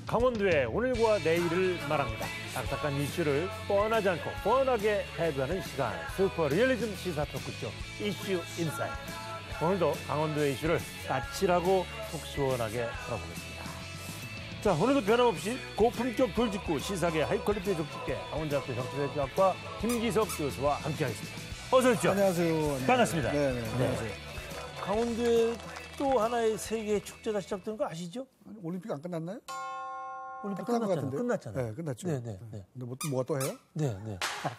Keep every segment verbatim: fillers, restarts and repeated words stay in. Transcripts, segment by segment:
강원도의 오늘과 내일을 말합니다. 딱딱한 이슈를 뻔하지 않고 뻔하게 해부하는 시간, 슈퍼 리얼리즘 시사 토크쇼 이슈 인사이트. 오늘도 강원도의 이슈를 까칠하고 속 시원하게 풀어보겠습니다. 자, 오늘도 변함없이 고품격 돌직구 시사계 하이퀄리티 족집게 강원대학교 정치대학과 김기석 교수와 함께하겠습니다. 어서 오십시오. 안녕하세요. 반갑습니다. 네, 네, 안녕하세요. 네. 강원도에 또 하나의 세계 축제가 시작된 거 아시죠? 아니, 올림픽 안 끝났나요? 올림픽 끝난 것 끝났잖아요. 같은데요? 끝났잖아요. 네, 끝났죠. 네, 네, 네. 근데 뭐, 뭐가 또 해요? 네, 네.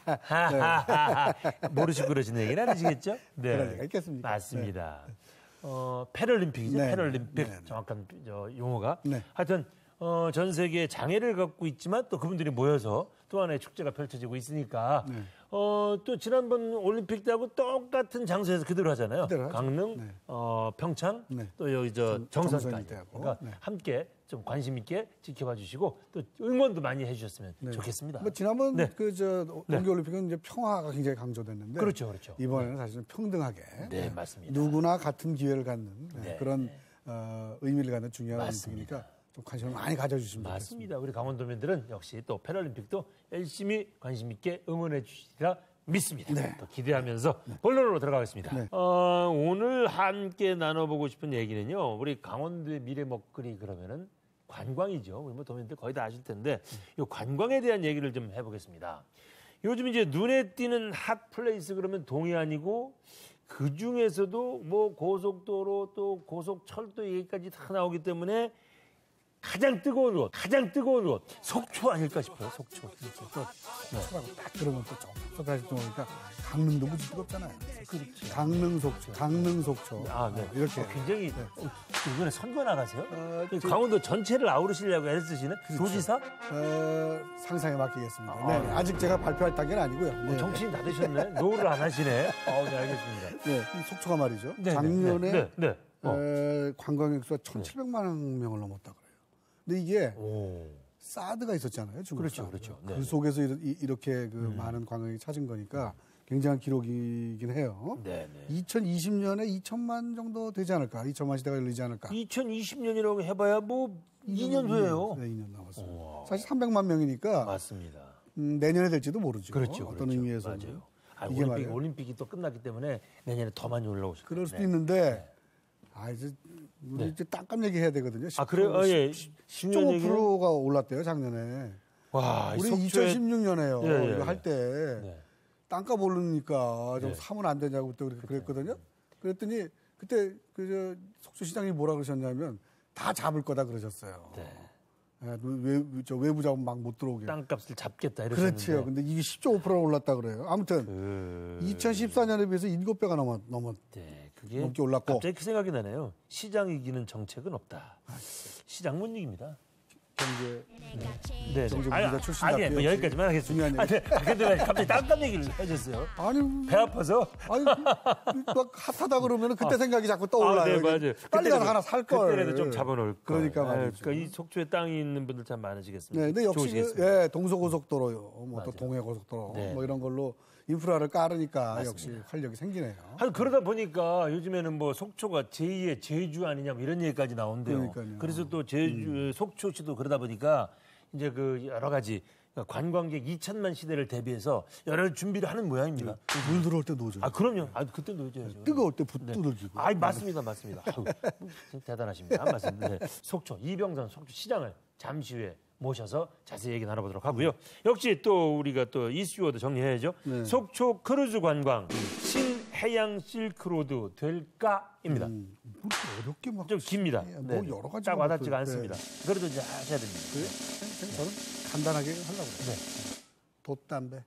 모르시고 그러시는 얘기는 아니시겠죠? 네. 그럴 리가 있겠습니까? 맞습니다. 네. 어, 패럴림픽이죠. 네, 패럴림픽. 네, 네. 정확한 저, 용어가. 네. 하여튼 어, 전 세계에 장애를 갖고 있지만 또 그분들이 모여서 또 하나의 축제가 펼쳐지고 있으니까 네. 어, 또 지난번 올림픽 때하고 똑같은 장소에서 그대로 하잖아요. 그대로 하죠. 강릉, 네. 어, 평창, 네. 또 여기 저 정- 정선까지. 정선이대하고. 그러니까 네. 함께 좀 관심 있게 지켜봐 주시고 또 응원도 많이 해주셨으면 네. 좋겠습니다. 뭐 지난번 네. 그저 네. 동계올림픽은 이제 평화가 굉장히 강조됐는데, 그렇죠, 그렇죠. 이번에는 사실은 평등하게, 네, 맞습니다. 누구나 같은 기회를 갖는 네, 네. 그런 어, 의미를 갖는 중요한 맞습니다. 올림픽이니까 좀 관심을 많이 가져주시면 좋겠습니다. 맞습니다. 우리 강원도민들은 역시 또 패럴림픽도 열심히 관심 있게 응원해 주시리라 믿습니다. 네. 또 기대하면서 본론으로 들어가겠습니다. 네. 어, 오늘 함께 나눠보고 싶은 얘기는요. 우리 강원도의 미래 먹거리 그러면은 관광이죠. 우리 뭐 도민들 거의 다 아실 텐데 이 관광에 대한 얘기를 좀 해보겠습니다. 요즘 이제 눈에 띄는 핫 플레이스 그러면 동해안이고 그 중에서도 뭐 고속도로 또 고속철도 얘기까지 다 나오기 때문에 가장 뜨거운 곳, 가장 뜨거운 곳 속초 아닐까 싶어요. 속초. 속초라고 딱 그러면 또 좀 다시 좀 오니까 강릉도 무지 뜨겁잖아요. 그렇죠. 강릉 속초, 강릉 속초. 아, 네. 이렇게. 어, 굉장히 어, 이번에 선거 나가세요? 어, 그 저- 강원도 전체를 아우르시려고 애쓰시는 도지사? 어, 상상에 맡기겠습니다. 아, 네, 네. 아직 제가 발표할 단계는 아니고요. 네. 어, 정치인 다 되셨네. 노를 안 하시네. 어, 네, 알겠습니다. 네, 이 속초가 말이죠. 네, 작년에 네, 네, 네. 어. 에, 관광객 수가 천칠백만 명을 넘었다 그래요. 근데 이게 오. 사드가 있었잖아요. 중국 그렇죠, 사드. 그렇죠. 그 네. 속에서 이- 이렇게 그 많은 관광객이 찾은 거니까 굉장한 기록이긴 해요. 네, 네. 이천이십 년에 이천만 정도 되지 않을까? 이천만 시대가 열리지 않을까? 이천이십 년이라고 해봐야 뭐 이 년 후예요. 네, 이 년 남았어요. 사실 삼백만 명이니까 맞습니다. 음, 내년에 될지도 모르죠. 그렇죠, 어떤 그렇죠. 의미에서는. 맞아요. 아, 이게 올림픽, 말이에요. 올림픽이 또 끝났기 때문에 내년에 더 많이 올라오실 거예요. 그럴 수도 네. 있는데, 아, 이제, 우리 네. 이제 땅값 얘기해야 되거든요. 아, 그래요? 어, 예. 중요한 얘기는? 십 점 오 퍼센트가 올랐대요, 작년에. 와, 우리 속초에- 이천십육 년에요. 예, 예, 이거 예. 할 때, 네. 땅값 오르니까 좀 네. 사면 안 되냐고 그때 우리 그랬거든요. 그랬더니, 그때, 그, 저, 속초시장이 뭐라 그러셨냐면, 다 잡을 거다 그러셨어요. 네. 예, 외, 저 외부 자본 막 못 들어오게. 땅값을 잡겠다 이러셨는데. 그렇죠. 근데 이게 십 점 오 퍼센트가 올랐다 그래요. 아무튼, 그... 이천십사 년에 비해서 일곱 배가 넘었, 넘었, 네, 그게 넘게 올랐고. 갑자기 그 생각이 나네요. 시장 이기는 정책은 없다. 시장 못 이깁니다. 경제. 네, 정치 아니, 부자 출신 아니, 답게 뭐 여기까지만 하겠습니다. 중요한 아, 네. 아, 근데 왜 갑자기 땅값 얘기를 해줬어요. 아니, 배 아파서. 아니, 막 핫하다 그러면 그때 생각이 자꾸 떠올라요. 아, 네, 이게 맞아요. 빨리 가서 그때라도- 하나 살 걸. 그때라도 좀 잡아놓을 걸. 그러니까 아, 말이죠. 그러니까 이 속초에 땅이 있는 분들 참 많으시겠습니다. 네, 근데 역시 그, 좋으시겠습니다. 예, 동서고속도로요, 뭐 맞아요. 또 동해고속도로, 네. 뭐 이런 걸로 인프라를 깔으니까 맞습니다. 역시 활력이 생기네요. 아니, 그러다 보니까 요즘에는 뭐 속초가 제이의 제주 아니냐 뭐 이런 얘기까지 나온대요. 그러니까요. 그래서 또 제주, 속초시도 그러다 보니까 이제 그 여러 가지 관광객 이천만 시대를 대비해서 여러 준비를 하는 모양입니다. 물 들어올 때 노죠. 아, 그럼요. 아, 그때 놓여야죠. 뜨거울 때 붓 두들기고. 아, 맞습니다, 맞습니다. 아유, 진짜 대단하십니다. 아, 맞습니다. 네. 속초 이병선 속초 시장을 잠시 후에 모셔서 자세히 얘기 나눠보도록 하고요. 역시 또 우리가 또 이슈워드 정리해야죠. 네. 속초 크루즈 관광 신해양 실크로드 될까입니다. 음, 뭐 어렵게 막. 좀 깁니다. 뭐 네. 여러 가지. 딱 와닿지가 네. 않습니다. 그래도 이제 하셔야 됩니다. 그래요? 그냥 저는 간단하게 하려고 그래요. 네. 돛담배.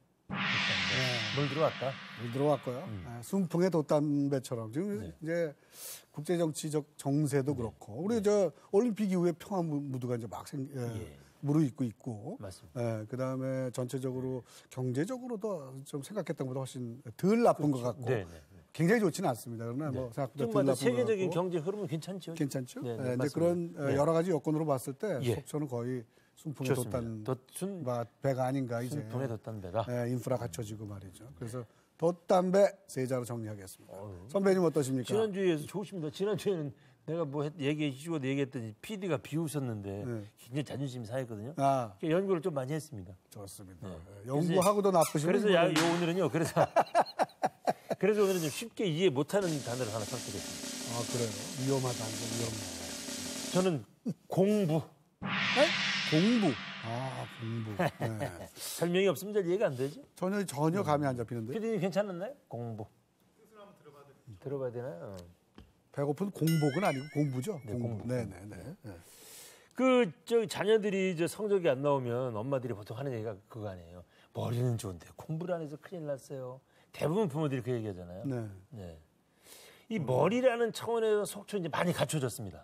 물 들어왔다. 물 들어왔고요. 음. 아, 순풍의 돛담배처럼 지금 네. 이제 국제 정치적 정세도 그렇고 우리 저 올림픽 이후에 평화 무- 무드가 이제 막 생, 예, 예. 무르익고 있고, 맞습니다. 예, 그 다음에 전체적으로 경제적으로도 좀 생각했던 것보다 훨씬 덜 나쁜 것 같고 네, 네. 굉장히 좋지는 않습니다. 그러나 뭐 생각보다 좀 덜 맞아. 나쁜 것 세계적인 같고 경제 흐름은 괜찮죠. 괜찮죠. 네, 네, 예, 이제 맞습니다. 그런 어, 네. 여러 가지 여건으로 봤을 때 예. 속초는 거의 순풍의 좋습니다. 돛단 돛- 순- 바- 배가 아닌가 이제. 순풍의 돛담배다. 예, 인프라 갖춰지고 말이죠. 그래서 돛담배 세자로 정리하겠습니다. 선배님 어떠십니까? 지난주에서 좋으십니다. 지난주에는 내가 뭐 했- 얘기해 주고 얘기했더니 피디가 비웃었는데 네. 굉장히 자존심이 상했거든요. 아, 그러니까 연구를 좀 많이 했습니다. 좋습니다. 네. 예, 연구하고도 나쁘시면 그래서 야, 이거는- 요 오늘은요. 그래서 그래서 오늘은 좀 쉽게 이해 못하는 단어를 하나 선택했습니다. 아, 그래요. 위험하다. 위험해. 저는 공부. 공부. 아, 공부. 네. 설명이 없으면 잘 이해가 안 되지. 전혀 전혀 감이 안 잡히는데. 피디님 괜찮았나요? 공부. 들어봐야 되나요? 어. 배고픈 공복은 아니고 공부죠. 네, 공부. 공부. 네, 네, 네. 네. 그, 저, 자녀들이 이제 성적이 안 나오면 엄마들이 보통 하는 얘기가 그거 아니에요. 머리는 좋은데 공부를 안 해서 큰일 났어요. 대부분 부모들이 그 얘기 하잖아요. 네. 네. 이 머리라는 차원에서 속초 이제 많이 갖춰졌습니다.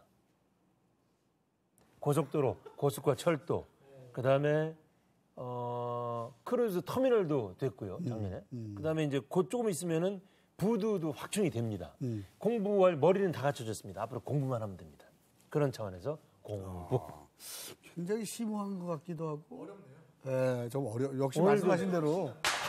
고속도로, 고속과 철도, 그 다음에, 어, 크루즈 터미널도 됐고요, 작년에. 그 다음에 이제 곧 조금 있으면은 부두도 확충이 됩니다. 음. 공부할 머리는 다 갖춰졌습니다. 앞으로 공부만 하면 됩니다. 그런 차원에서 공부. 굉장히 심오한 것 같기도 하고. 어렵네요. 네, 좀 어려. 역시 오늘도- 말씀하신 대로.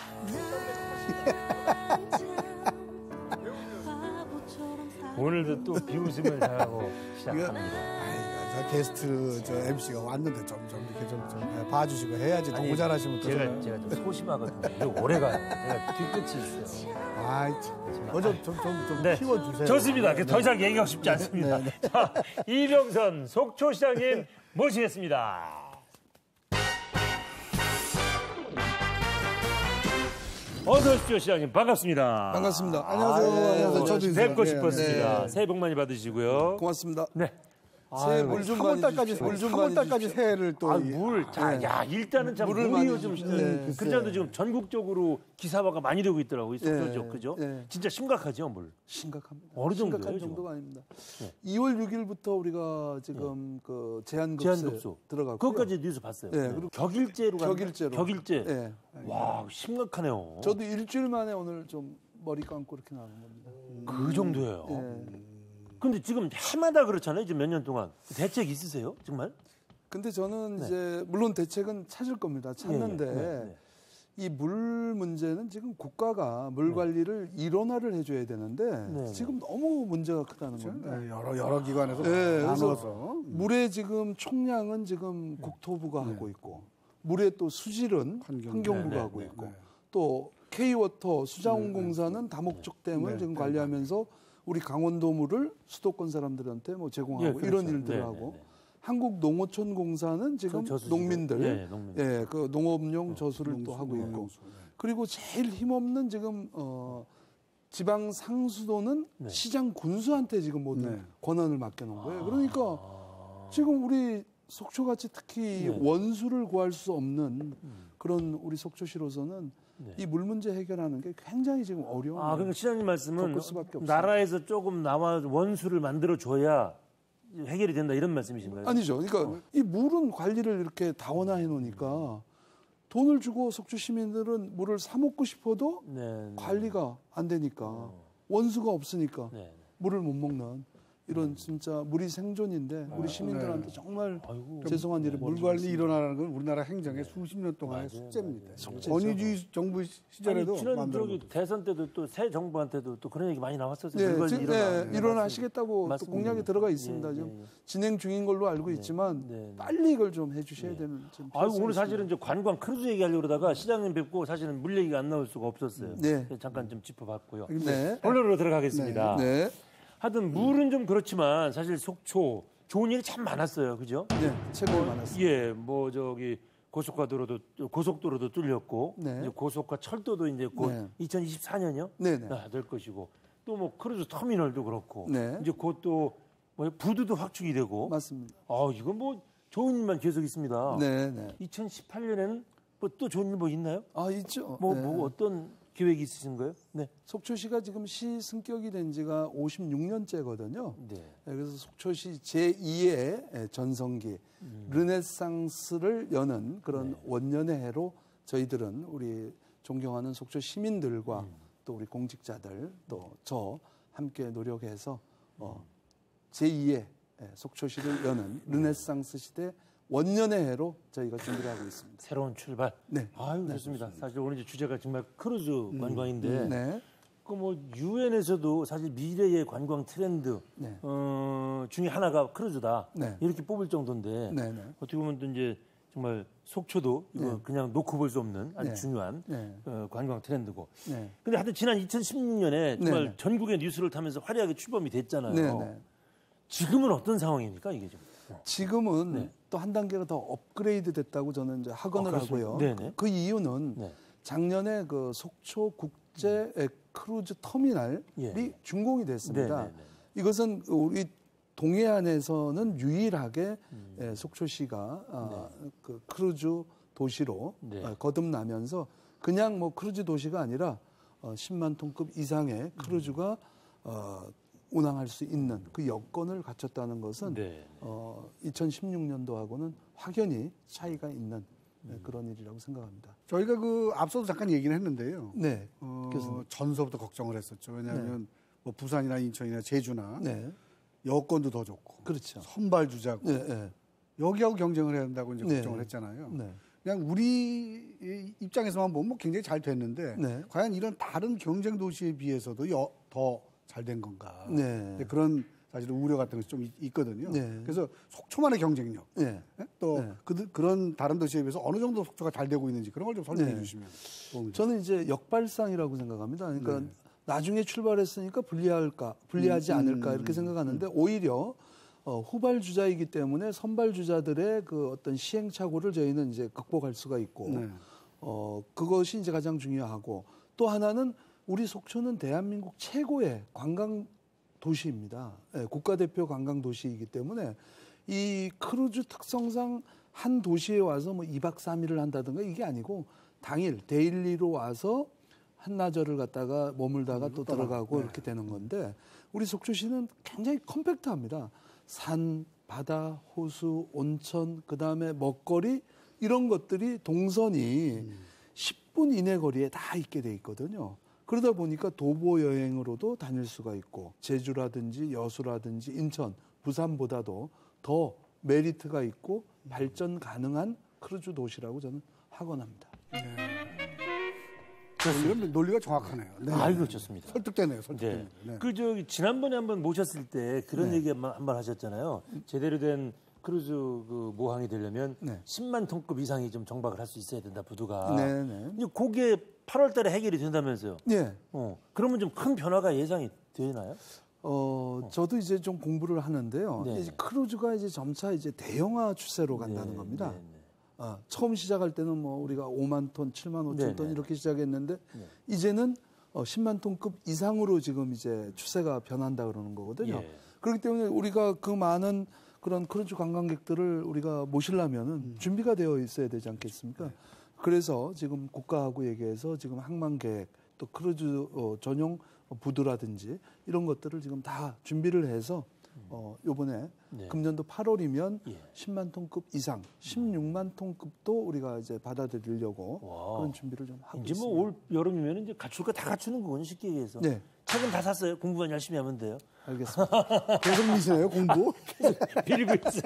오늘도 또 비웃음을 당하고 이거, 시작합니다. 아이, 저 게스트 저 엠씨가 왔는데 좀, 좀 이렇게 좀, 좀 예, 봐주시고 해야지. 더 모자라시면 또. 제가, 좀- 제가 좀 소심하거든요. 이거 오래 가요. 제가 뒤끝이 있어요. 아이, 참. 어, 좀, 좀, 좀, 좀 네. 키워주세요. 좋습니다. 네, 더 이상 얘기하고 싶지 않습니다. 네, 자, 이병선 속초시장님 모시겠습니다. 어서 오십시오, 시장님. 반갑습니다. 반갑습니다. 안녕하세요. 아, 예, 안녕하세요. 저도 뵙고 예, 싶었습니다. 네. 새해 복 많이 받으시고요. 고맙습니다. 네. 새해 물 좀 많이 삼월달까지, 주십시오. 물좀 삼월달까지 새해를 또. 아, 이- 물. 자, 야, 일단은 참 물을 물이 많이 요즘 주십시오. 음, 네, 그전도 지금 전국적으로 기사화가 많이 되고 있더라고요. 이 속초죠, 네, 그죠? 네. 진짜 심각하죠, 물. 심각합니다. 어느 정도예요, 심각한 지금? 정도가 아닙니다. 네. 이월 육 일부터 우리가 지금 그 제한급수 제한급수 들어가고 그것까지 뉴스 봤어요. 네, 네. 그리고 격일제로 가는 격일제로. 격일제. 네. 와, 심각하네요. 저도 일주일 만에 오늘 좀 머리 감고 이렇게 나온 겁니다. 그 정도예요. 네. 근데 지금 해마다 그렇잖아요. 지금 몇 년 동안 대책 있으세요? 정말? 근데 저는 네. 이제 물론 대책은 찾을 겁니다. 찾는데 예, 예. 네, 네. 이 물 문제는 지금 국가가 물 관리를 일원화를 해줘야 되는데 네, 지금 너무 문제가 크다는 겁니다. 네, 여러, 여러 기관에서 네, 그래서 나눠서. 물의 지금 총량은 지금 국토부가 하고 있고 물의 또 수질은 환경- 환경부가 네, 네, 하고 네, 있고 네. 또 K워터 수자원공사는 다목적댐을 네, 지금 네, 관리하면서 우리 강원도 물을 수도권 사람들한테 뭐 제공하고 예, 그렇죠. 이런 일들을 네, 네, 하고 네. 한국농어촌공사는 지금 저- 저수지들. 농민들 예, 예, 농민들. 예, 그 농업용 저수를 또 농수, 하고 있고 농수, 네. 그리고 제일 힘없는 지금 어 지방 상수도는 네. 시장 군수한테 지금 모든 네. 권한을 맡겨놓은 거예요. 그러니까 지금 우리 속초같이 특히 네. 원수를 구할 수 없는 그런 우리 속초시로서는 네. 이 물 문제 해결하는 게 굉장히 지금 어려운 아, 그러니까 시장님 말씀은 겪을 수밖에 없어요. 나라에서 조금 나와 원수를 만들어 줘야 해결이 된다 이런 말씀이신가요? 아니죠. 그러니까 이 물은 관리를 이렇게 다원화해 놓으니까 돈을 주고 속초 시민들은 물을 사 먹고 싶어도 네, 네. 관리가 안 되니까 원수가 없으니까 네. 물을 못 먹는 이런 진짜 물이 생존인데 우리 시민들한테 네. 정말 아이고. 죄송한 일이 물 관리 일어나는 건 우리나라 행정의 수십 년 동안의 맞아요, 숙제입니다. 맞아요. 권위주의 정부 시절에도 아니, 지난 만들어 저기 대선 때도 또 새 정부한테도 또 그런 얘기 많이 나왔었어요. 네, 물관리 지금, 일어나. 네, 일어나시겠다고 또 맞습니다. 공약이 들어가 있습니다. 예, 지금 예, 예. 진행 중인 걸로 알고 있지만 네, 네. 빨리 이걸 좀 해주셔야 되는 지금 아유, 필요성이 오늘 있습니다. 사실은 이제 관광 크루즈 얘기하려고 그러다가 시장님 뵙고 사실은 물 얘기가 안 나올 수가 없었어요. 네. 잠깐 좀 짚어봤고요. 네. 본론으로 들어가겠습니다. 네, 하여튼 물은 좀 그렇지만 사실 속초 좋은 일이 참 많았어요. 그죠? 네, 최고 많았습니다. 예, 뭐 저기 고속가도로도 고속도로도 뚫렸고 네. 이제 고속과 철도도 이제 곧 네. 이천이십사 년이요? 네, 네. 될 것이고 또 뭐 크루즈 터미널도 그렇고 네. 이제 곧 또 뭐 부두도 확충이 되고 맞습니다. 아, 이건 뭐 좋은 일만 계속 있습니다. 네, 네. 이천십팔 년에는 뭐 또 좋은 일 뭐 있나요? 아 있죠. 뭐, 네. 뭐 어떤 계획이 있으신가요? 네. 속초시가 지금 시 승격이 된 지가 오십육 년째거든요. 네. 그래서 속초시 제이의 전성기 르네상스를 여는 그런 네. 원년의 해로 저희들은 우리 존경하는 속초 시민들과 또 우리 공직자들 또 저 함께 노력해서 어, 제이의 속초시를 여는 르네상스 시대 원년의 해로 저희가 준비를 하고 있습니다. 새로운 출발. 네. 아유, 좋습니다. 사실 오늘 이제 주제가 정말 크루즈 관광인데 네. 그 뭐 유엔에서도 사실 미래의 관광 트렌드 네. 어, 중에 하나가 크루즈다 네. 이렇게 뽑을 정도인데 네, 네. 어떻게 보면 또 이제 정말 속초도 이거 네. 그냥 놓고 볼 수 없는 아주 네. 중요한 네. 어, 관광 트렌드고. 네. 근데 하여튼 지난 이천십육 년에 정말 네, 네. 전국의 뉴스를 타면서 화려하게 출범이 됐잖아요. 네, 네. 지금은 어떤 상황입니까 이게 좀? 지금은 네. 또 한 단계가 더 업그레이드 됐다고 저는 이제 학언을 아, 그렇습니까? 하고요. 네네. 그 이유는 네. 작년에 그 속초 국제 크루즈 터미널이 예. 준공이 됐습니다. 네네네. 이것은 우리 동해안에서는 유일하게 음. 예, 속초시가 아, 그 크루즈 도시로 네. 어, 거듭나면서 그냥 뭐 크루즈 도시가 아니라 어, 십만 톤급 이상의 크루즈가 어, 운항할 수 있는 그 여건을 갖췄다는 것은 네. 어, 이천십육 년도하고는 확연히 차이가 있는 네, 음. 그런 일이라고 생각합니다. 저희가 그 앞서도 잠깐 얘기를 했는데요. 네, 어, 교수님. 전서부터 걱정을 했었죠. 왜냐하면 뭐 부산이나 인천이나 제주나 네, 여건도 더 좋고 그렇죠. 선발 주자고 네, 네, 여기하고 경쟁을 해야 한다고 이제 네. 걱정을 했잖아요. 네, 그냥 우리 입장에서만 보면 뭐 굉장히 잘 됐는데 네. 과연 이런 다른 경쟁 도시에 비해서도 더 잘 된 건가? 네. 이제 그런 사실 우려 같은 것이 좀 있거든요. 네. 그래서 속초만의 경쟁력, 네. 또 네. 그, 그런 다른 도시에 비해서 어느 정도 속초가 잘 되고 있는지 그런 걸 좀 설명해 네. 주시면. 도움이 저는 이제 역발상이라고 생각합니다. 그러니까 네. 나중에 출발했으니까 불리할까, 불리하지 음, 않을까 음, 이렇게 음, 생각하는데 오히려 어, 후발 주자이기 때문에 선발 주자들의 그 어떤 시행착오를 저희는 이제 극복할 수가 있고 네. 어, 그것이 이제 가장 중요하고 또 하나는 우리 속초는 대한민국 최고의 관광 도시입니다. 예, 국가대표 관광 도시이기 때문에 이 크루즈 특성상 한 도시에 와서 뭐 이 박 삼 일을 한다든가 이게 아니고 당일 데일리로 와서 한나절을 갔다가 머물다가 또 들어가고 이렇게 되는 건데 우리 속초시는 굉장히 컴팩트합니다. 산, 바다, 호수, 온천, 그다음에 먹거리 이런 것들이 동선이 십 분 이내 거리에 다 있게 돼 있거든요. 그러다 보니까 도보 여행으로도 다닐 수가 있고 제주라든지 여수라든지 인천, 부산보다도 더 메리트가 있고 발전 가능한 크루즈 도시라고 저는 하건합니다. 논리가, 논리가 정확하네요. 네. 아이고 좋습니다. 설득되네요. 네. 설득됩니다. 네. 그 저기 지난번에 한번 모셨을 때 그런 네. 얘기 한번 하셨잖아요. 제대로 된 크루즈 그 모항이 되려면 네. 십만 톤급 이상이 좀 정박을 할 수 있어야 된다 부두가. 네, 네. 이제 그게 팔월 달에 해결이 된다면서요. 예. 어. 그러면 좀 큰 변화가 예상이 되나요? 어, 저도 이제 좀 공부를 하는데요. 네. 이제 크루즈가 이제 점차 이제 대형화 추세로 간다는 네, 겁니다. 네, 네. 어, 처음 시작할 때는 뭐 우리가 오만 톤, 칠만 오천 네, 톤 네. 이렇게 시작했는데 네. 이제는 어, 십만 톤급 이상으로 지금 이제 추세가 변한다 그러는 거거든요. 예. 그렇기 때문에 우리가 그 많은 그런 크루즈 관광객들을 우리가 모시려면은 음. 준비가 되어 있어야 되지 않겠습니까? 네. 그래서 지금 국가하고 얘기해서 지금 항만 계획 또 크루즈 어, 전용 부두라든지 이런 것들을 지금 다 준비를 해서 어, 요번에 네. 금년도 팔월이면 예. 십만 톤급 이상, 십육만 톤급도 우리가 이제 받아들이려고 와. 그런 준비를 좀 하고 이제 있습니다. 뭐 올 여름이면 이제 갖출 거 다 갖추는 거군요. 쉽게 얘기해서. 네, 책은 다 샀어요. 공부만 열심히 하면 돼요. 알겠습니다. 계속 미시네요, 공부. 빌고 있어요.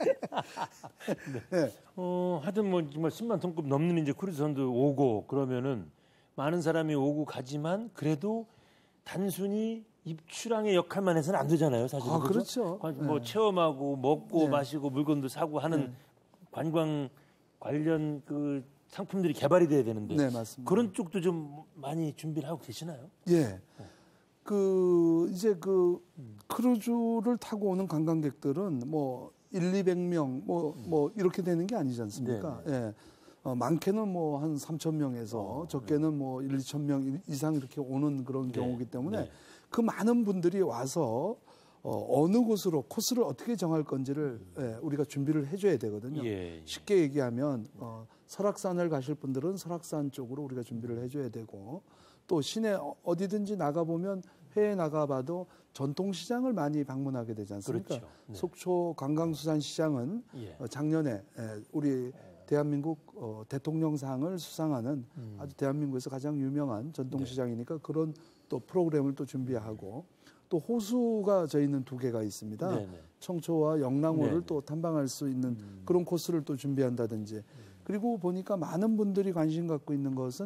네. 어, 하여튼 뭐 정말 십만 톤급 넘는 이제 크루즈선도 오고 그러면은 많은 사람이 오고 가지만 그래도 단순히 입출항의 역할만 해서는 안 되잖아요, 사실은. 아, 그죠? 그렇죠. 관- 뭐 네. 체험하고 먹고 네. 마시고 물건도 사고 하는 네. 관광 관련 그 상품들이 개발이 돼야 되는데 네, 맞습니다. 그런 쪽도 좀 많이 준비를 하고 계시나요? 예. 그 이제 그 크루즈를 타고 오는 관광객들은 뭐 일, 이백 명 뭐 뭐 이렇게 되는 게 아니지 않습니까? 예. 어, 많게는 뭐 한 삼천 명에서 어, 적게는 뭐 일, 이천 명 이상 이렇게 오는 그런 네, 경우이기 때문에 네. 그 많은 분들이 와서 어, 어느 곳으로 코스를 어떻게 정할 건지를 예, 우리가 준비를 해줘야 되거든요. 예, 예. 쉽게 얘기하면 어, 설악산을 가실 분들은 설악산 쪽으로 우리가 준비를 해줘야 되고 또 시내 어- 어디든지 나가보면 해외 나가봐도 전통시장을 많이 방문하게 되지 않습니까? 그렇죠. 네. 속초 관광수산시장은 예. 어, 작년에 에, 우리 대한민국 어, 대통령상을 수상하는 음. 아주 대한민국에서 가장 유명한 전통시장이니까 그런 또 프로그램을 또 준비하고 또 호수가 저희는 두 개가 있습니다. 네네. 청초와 영랑호를 네네. 또 탐방할 수 있는 그런 코스를 또 준비한다든지 그리고 보니까 많은 분들이 관심 갖고 있는 것은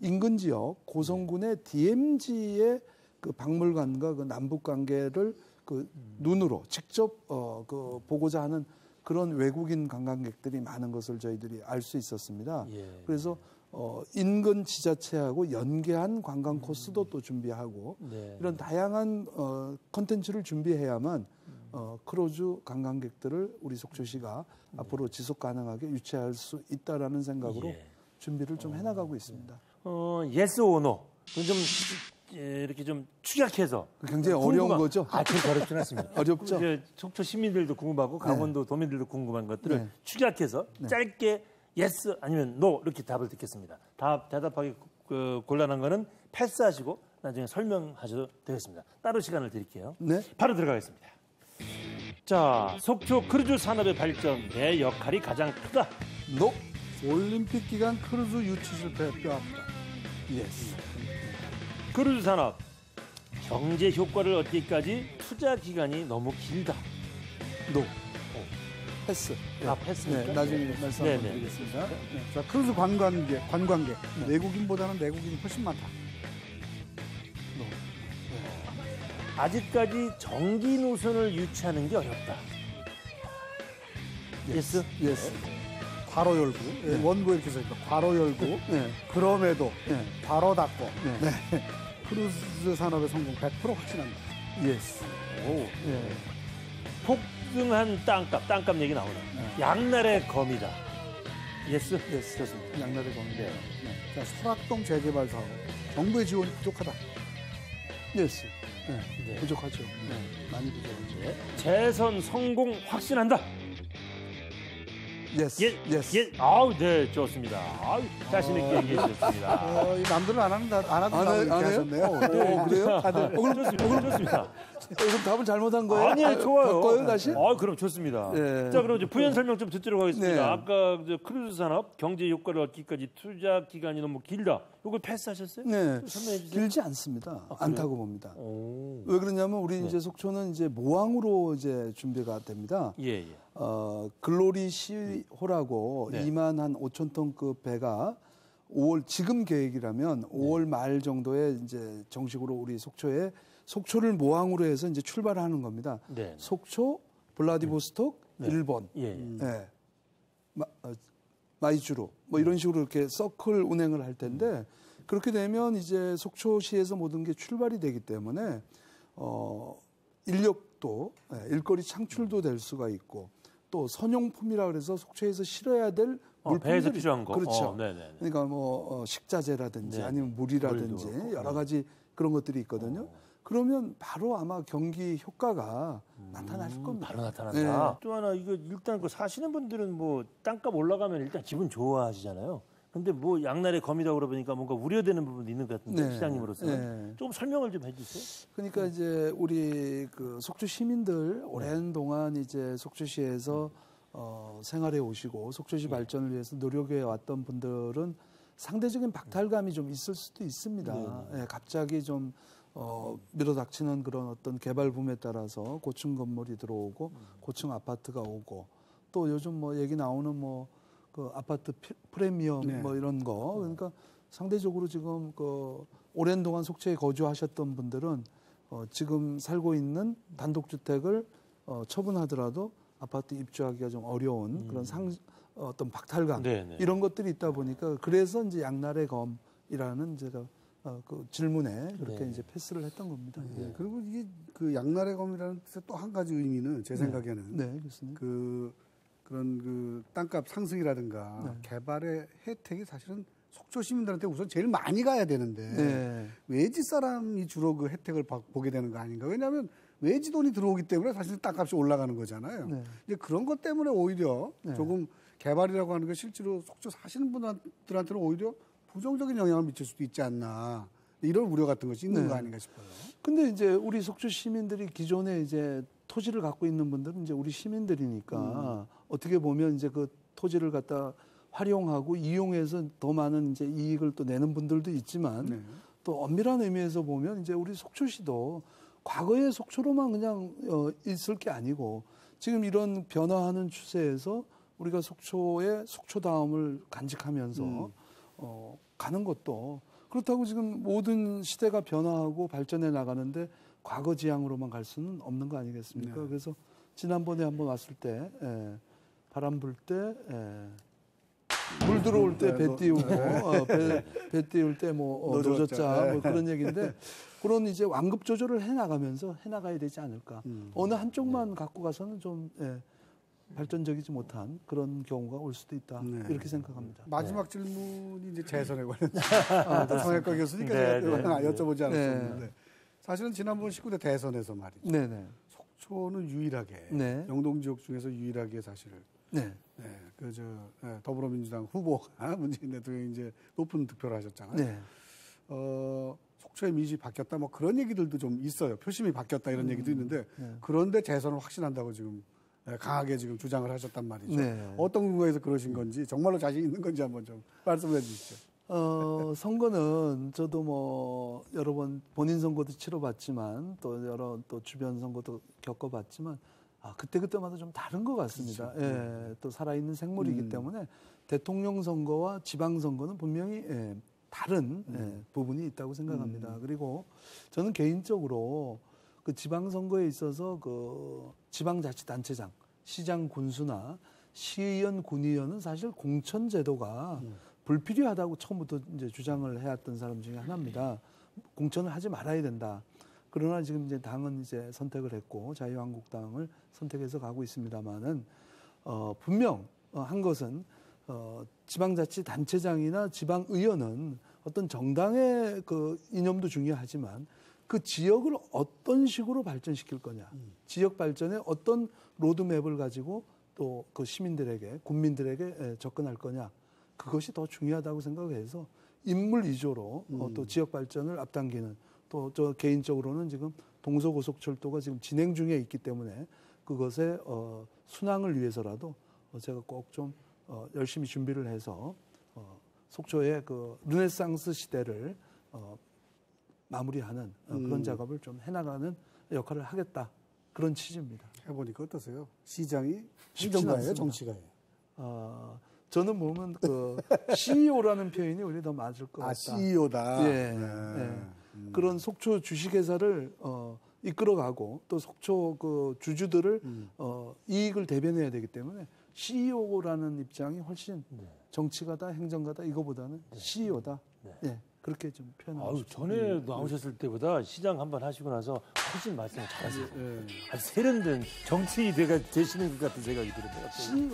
인근 지역 고성군의 디엠지의 그 박물관과 그 남북 관계를 그 눈으로 직접 어 그 보고자 하는 그런 외국인 관광객들이 많은 것을 저희들이 알 수 있었습니다. 예. 그래서 어 인근 지자체하고 연계한 관광 코스도 또 준비하고 네. 이런 다양한 어 콘텐츠를 준비해야만 어 크루즈 관광객들을 우리 속초시가 네. 앞으로 지속 가능하게 유치할 수 있다라는 생각으로 예. 준비를 좀 해나가고 있습니다. 어, yes or no. 그건 좀 예, 이렇게 좀 축약해서 굉장히 궁금한- 어려운 거죠? 아, 그렇게 어렵진 않습니다. 어렵죠? 이제 속초 시민들도 궁금하고 강원도 도민들도 궁금한 것들을 네. 축약해서 짧게 yes 아니면 no 이렇게 답을 듣겠습니다. 답 대답하기 그, 곤란한 거는 패스하시고 나중에 설명하셔도 되겠습니다. 따로 시간을 드릴게요. 네. 바로 들어가겠습니다. 자, 속초 크루즈 산업의 발전에 역할이 가장 크다. 노. 올림픽 기간 크루즈 유치 실패 뼈아프다. 예스. 크루즈 산업 경제 효과를 얻기까지 투자 기간이 너무 길다. 노. 패스. 아, 패스입니까? 네, 나중에 말씀 네, 한번 네. 드리겠습니다. 네. 자, 크루즈 관광객, 관광객. 내국인보다는 내국인이 훨씬 많다. 아직까지 정기 노선을 유치하는 게 어렵다. 예스? 예스. 괄호 열고, 예, 원고 이렇게 써있다. 괄호 열고, 네. 그럼에도 네. 괄호 닫고. 네. 네. 크루즈 산업의 성공 백 퍼센트 확신합니다. 예스. 오. 예. 폭등한 땅값, 땅값 얘기 나오네. 양날의 검이다. 예스? 예스. 좋습니다. 양날의 검. 네. 자, 설악동 재개발 사업. 정부의 지원이 부족하다. 예스. 네. 네. 부족하죠. 네. 많이 부족하죠. 네. 재선 성공 확신한다. 예스. 예, 예스. 예. 아우, 네, 좋습니다. 아우, 자신 있게 얘기해 주셨습니다. 어, 이 남들은 안 하는다, 안 안, 하던다고 해, 이렇게 안 해요? 하셨네요. 어, 어, 그래요? 다들 어, 그럼 좋습니다. 좋습니다. 그럼 답을 잘못한 거예요? 아니요, 좋아요. 바꿔요, 다시? 아, 그럼 좋습니다. 예. 자, 그럼 이제 부연 설명 좀 듣도록 하겠습니다. 네. 아까 저 크루즈 산업 경제 효과를 얻기까지 투자 기간이 너무 길다. 이걸 패스하셨어요? 네. 좀 설명해 주세요. 길지 않습니다. 않다고 봅니다. 오. 왜 그러냐면 우리 이제 속초는 이제 모항으로 이제 준비가 됩니다. 예, 예. 어, 글로리 시호라고 네. 이만 한 오천 톤급 배가 오월 지금 계획이라면 오월 말 정도에 이제 정식으로 우리 속초에 속초를 모항으로 해서 이제 출발하는 겁니다. 네. 속초, 블라디보스톡, 일본, 예, 예. 예. 마, 어, 마이주루 뭐 이런 식으로 이렇게 서클 운행을 할 텐데 그렇게 되면 이제 속초시에서 모든 게 출발이 되기 때문에 어, 인력도 예, 일거리 창출도 될 수가 있고 또 선용품이라 그래서 속초에서 실어야 될 어, 물품들이 배에서 필요한 거. 그렇죠. 어, 네네. 그러니까 뭐 어, 식자재라든지 네. 아니면 물이라든지 물도 그렇고. 여러 가지 그런 것들이 있거든요. 어. 그러면 바로 아마 경기 효과가 나타나실 겁니다. 바로 나타난다. 네. 또 하나 이거 일단 그 사시는 분들은 뭐 땅값 올라가면 일단 기분 좋아하시잖아요. 근데 뭐 양날의 검이다 그러니까 뭔가 우려되는 부분도 있는 것 같은데 네. 시장님으로서는 네. 좀 설명을 좀 해주세요. 그러니까 이제 우리 그 속초 시민들 오랜 동안 이제 속초시에서 어, 생활해 오시고 속초시 발전을 위해서 노력해 왔던 분들은 상대적인 박탈감이 좀 있을 수도 있습니다. 예, 갑자기 좀 어, 밀어닥치는 그런 어떤 개발 붐에 따라서 고층 건물이 들어오고 고층 아파트가 오고 또 요즘 뭐 얘기 나오는 뭐 그 아파트 피, 프리미엄 네. 뭐 이런 거 그러니까 상대적으로 지금 그 오랜 동안 속초에 거주하셨던 분들은 어, 지금 살고 있는 단독주택을 어, 처분하더라도 아파트 입주하기가 좀 어려운 음. 그런 상 어, 어떤 박탈감 네네. 이런 것들이 있다 보니까 그래서 이제 양날의 검이라는 제가 어, 그 질문에 그렇게 네. 이제 패스를 했던 겁니다. 예, 그리고 이게 그 양날의 검이라는 뜻의 또 한 가지 의미는 제 생각에는 네, 교수님. 그 그런 그 땅값 상승이라든가 네. 개발의 혜택이 사실은 속초 시민들한테 우선 제일 많이 가야 되는데 네. 외지 사람이 주로 그 혜택을 바- 보게 되는 거 아닌가? 왜냐하면 외지 돈이 들어오기 때문에 사실 땅값이 올라가는 거잖아요. 네. 이제 그런 것 때문에 오히려 네. 조금 개발이라고 하는 게 실제로 속초 사시는 분들한테는 오히려 부정적인 영향을 미칠 수도 있지 않나 이런 우려 같은 것이 있는 네. 거 아닌가 싶어요. 근데 이제 우리 속초 시민들이 기존에 이제 토지를 갖고 있는 분들은 이제 우리 시민들이니까 어떻게 보면 이제 그 토지를 갖다 활용하고 이용해서 더 많은 이제 이익을 또 내는 분들도 있지만 네. 또 엄밀한 의미에서 보면 이제 우리 속초시도 과거의 속초로만 그냥 어, 있을 게 아니고 지금 이런 변화하는 추세에서 우리가 속초의 속초다움을 간직하면서 음. 어, 가는 것도 그렇다고 지금 모든 시대가 변화하고 발전해 나가는데 과거 지향으로만 갈 수는 없는 거 아니겠습니까? 네. 그래서 지난번에 한번 왔을 때 예, 바람 불 때 예, 물 들어올 때 배 띄우고 어, 배, 배 띄울 때 뭐 어, 노젓자 뭐 그런 얘기인데 그런 이제 완급 조절을 해 나가면서 해 나가야 되지 않을까. 음. 어느 한쪽만 갖고 가서는 좀 예, 발전적이지 못한 그런 경우가 올 수도 있다. 네. 이렇게 생각합니다. 마지막 질문이 이제 재선에 관련된 성형외과 교수님께 네, 제가 네, 여쭤보지 네. 않았었는데 사실은 지난번 십구 대 대선에서 말이죠. 네네. 속초는 유일하게 네. 영동 지역 중에서 유일하게 사실 네. 네, 그저 네, 더불어민주당 후보가 문재인 대통령이 이제 높은 득표를 하셨잖아요. 네. 어, 속초의 이미지 바뀌었다 뭐 그런 얘기들도 좀 있어요. 표심이 바뀌었다 이런 얘기도 있는데 네. 그런데 재선을 확신한다고 지금 네, 강하게 지금 주장을 하셨단 말이죠. 네. 어떤 근거에서 그러신 건지 정말로 자신 있는 건지 한번 좀 말씀해 주시죠. 어, 선거는 저도 뭐 여러 번 본인 선거도 치러봤지만 또 여러 또 주변 선거도 겪어봤지만 아, 그때그때마다 좀 다른 것 같습니다. 그렇죠. 예, 또 살아있는 생물이기 음. 때문에 대통령 선거와 지방 선거는 분명히 예, 다른 음. 예, 부분이 있다고 생각합니다. 그리고 저는 개인적으로 그 지방 선거에 있어서 그 지방자치단체장, 시장 군수나 시의원, 군의원은 사실 공천 제도가 음. 불필요하다고 처음부터 이제 주장을 해왔던 사람 중에 하나입니다. 공천을 하지 말아야 된다. 그러나 지금 이제 당은 이제 선택을 했고 자유한국당을 선택해서 가고 있습니다만은 어, 분명 어, 한 것은 어, 지방자치단체장이나 지방의원은 어떤 정당의 그 이념도 중요하지만 그 지역을 어떤 식으로 발전시킬 거냐, 음. 지역 발전에 어떤 로드맵을 가지고 또 그 시민들에게, 국민들에게 접근할 거냐, 그것이 더 중요하다고 생각해서 인물 위주로 음. 어, 또 지역 발전을 앞당기는 또 저 개인적으로는 지금 동서고속철도가 지금 진행 중에 있기 때문에 그것의 어, 순항을 위해서라도 어, 제가 꼭 좀 어, 열심히 준비를 해서 어, 속초의 그 르네상스 시대를 어, 마무리하는 어, 그런 음. 작업을 좀 해나가는 역할을 하겠다. 그런 취지입니다. 해보니까 어떠세요? 시장이 쉽지는 행정가예요, 않습니다. 정치가예요? 어, 저는 보면 그 씨이오라는 표현이 우리 더 맞을 것 같다. 아, 씨이오다. 예, 네. 예. 음. 그런 속초 주식회사를 어, 이끌어가고 또 속초 그 주주들을 음. 어, 이익을 대변해야 되기 때문에 씨이오라는 입장이 훨씬 네. 정치가다 행정가다 이거보다는 씨이오다. 네. 예, 그렇게 좀 표현하고 아유, 싶습니다. 전에 나오셨을 때보다 시장 한번 하시고 나서 훨씬 말씀을 잘하세요. 예. 아주 세련된 정치인이 돼가 되시는 것 같은 생각이 드는데요.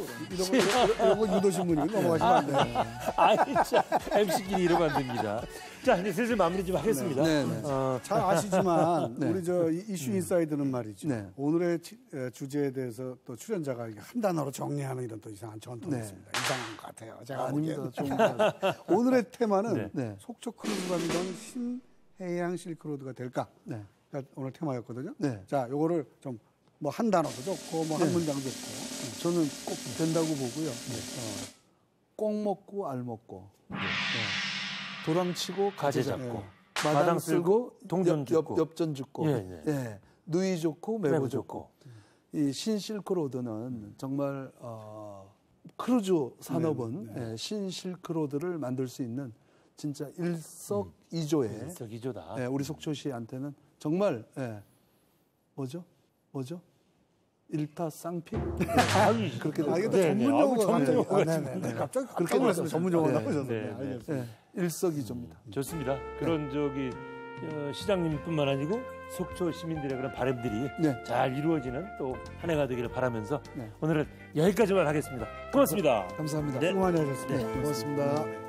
씨이오라. 이런 거, 이런 거 유도신문이고 넘어가시면 안 돼요. 아니, 참, 엠씨끼리 이러면 안 됩니다. 자, 이제 슬슬 마무리 좀 하겠습니다. 네, 네. 어, 잘 아시지만 네. 우리 저 이슈 인사이드는 말이죠. 네. 오늘의 치- 에, 주제에 대해서 또 출연자가 이게 한 단어로 정리하는 이런 또 이상한 전통이 네. 있습니다. 이상한 것 같아요. 제가 아닙니다. 보기에는. 좋은 것 같아요. 오늘의 테마는 네. 네. 속초 크루즈가 믿는 신해양 실크로드가 될까? 네. 가 오늘 테마였거든요. 네. 자, 요거를 좀 뭐 한 단어도 좋고 뭐 한 네. 문장도 좋고. 저는 꼭 된다고 보고요. 어, 꼭 먹고 알 먹고, 네. 도랑치고 가재 가재 잡고, 잡고, 마당 마당 쓸고 동전 옆, 죽고. 옆, 옆전 죽고, 예, 예. 예. 누이 좋고 매부 매부 좋고. 좋고. 이 신실크로드는 정말 어, 크루즈 산업은 네, 예, 신실크로드를 만들 수 있는 진짜 일석이조의 일석이조다. 예, 우리 속초시한테는 정말 예, 뭐죠? 뭐죠? 일타쌍피? 아유, 그렇게 아, 이게 또 네, 전문 네. 용어가 아이고, 전문 갑자기- 용어가 아, 네네. 네. 갑자기 그렇게 그렇게 말씀 말씀- 전문 용어 네, 나오셨네요. 네, 네. 알겠습니다. 예, 일석이조입니다. 좋습니다. 그런 저기 어, 시장님뿐만 아니고 속초 시민들의 그런 바람들이 네. 잘 이루어지는 또 한 해가 되기를 바라면서 네. 오늘은 여기까지만 하겠습니다. 고맙습니다. 감사합니다. 네. 수고 많이 하셨습니다. 네, 고맙습니다. 네.